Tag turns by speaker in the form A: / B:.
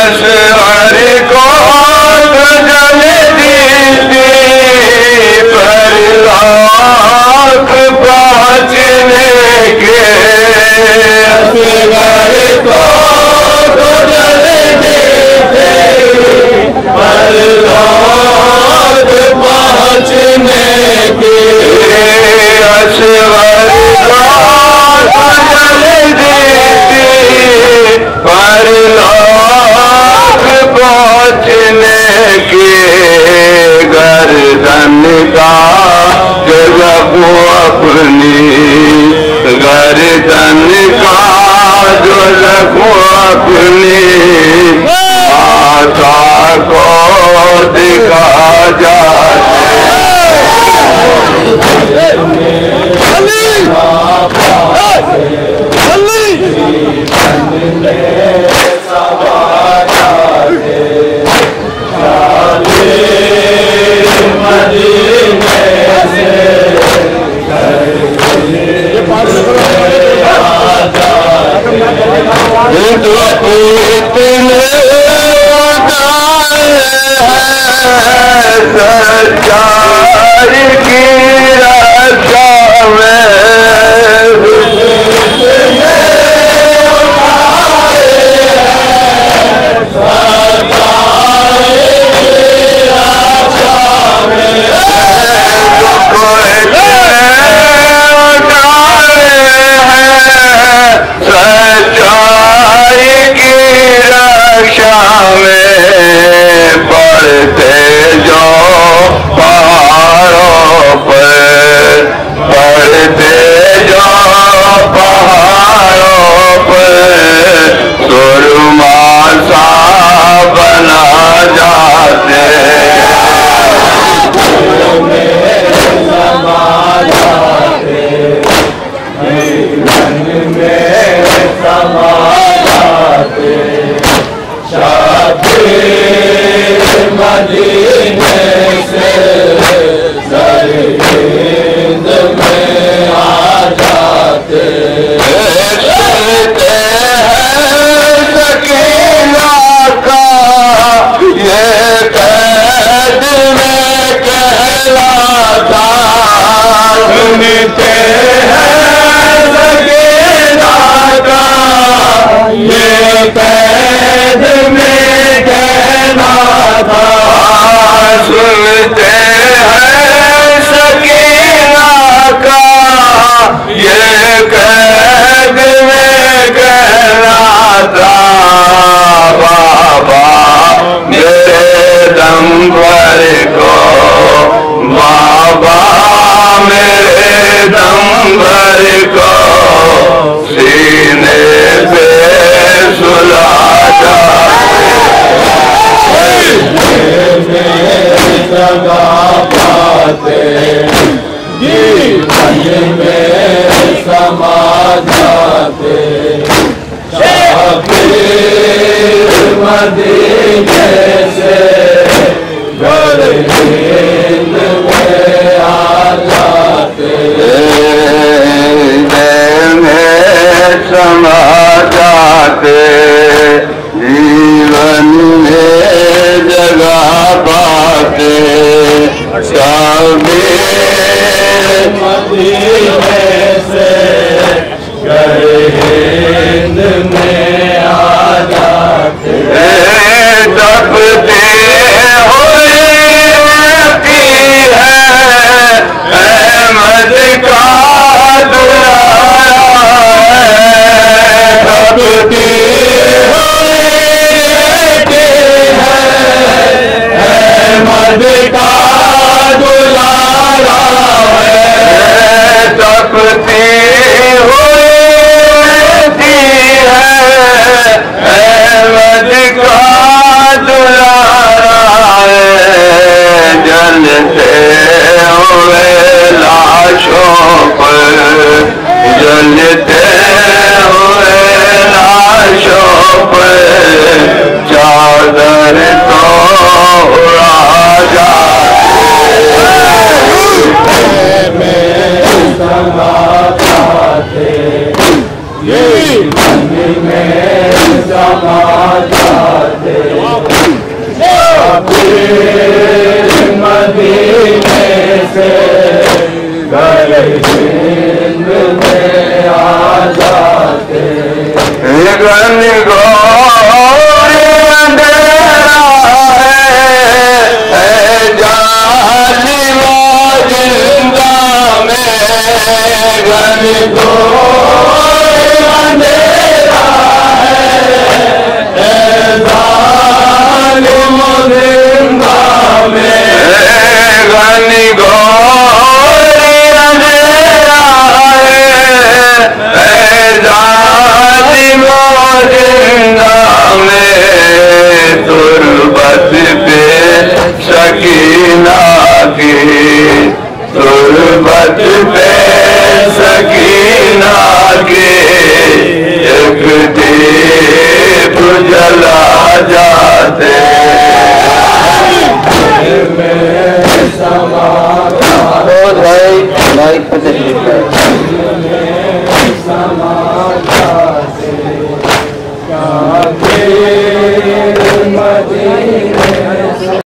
A: असगर को तो जल दीदी पर लाख पहुँचने के असगर को तो जल दीदी पर लाख पहुँचने के असगर को तो जल दीदी पर लाख पहुँचने के गर्दन का जो रखो अपनी गर्दन का जो रखो अपनी माता को दिखा जाते सच्चाई की रक्षा में सच्चाई की रक्षा में पढ़ते जो पहाड़ों पर पढ़ते जो पहाड़ों पर सुरमा सा बना जाते मदीने से सरहिंद में आ जाते हैं सकीना का ये कैद में कहलाता सुनते हैं सकीना का ये कैद में कहलाता सुनते हैं सकीना का ये कैद में कहलाता बाबा मेरे दम पर को बाबा मेरे दम पर घन घोर अंधेरा है जालिमा जिंदा में घन घोर अंधेरा है जालिमा जिंदा में घन घोर अंधेरा है जालिमा जिंदा में तुरबत पे सकीना की तुरबत पे सकीना के एक दीप जला जाते भाई